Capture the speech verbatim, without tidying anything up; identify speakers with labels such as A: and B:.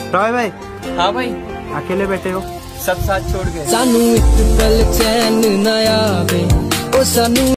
A: रॉय भाई।
B: हाँ भाई।
A: अकेले बैठे हो?
B: सब साथ छोड़ गए।
C: सानू एक पल चैन ना आवे ओ सानू